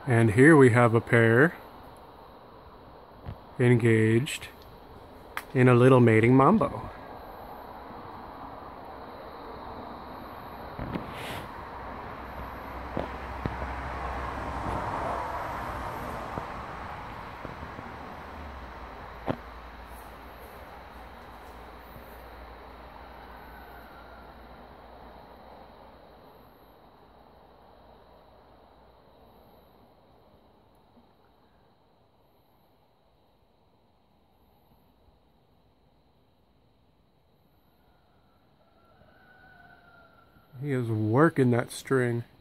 And here we have a pair engaged in a little mating mambo. He is working that string.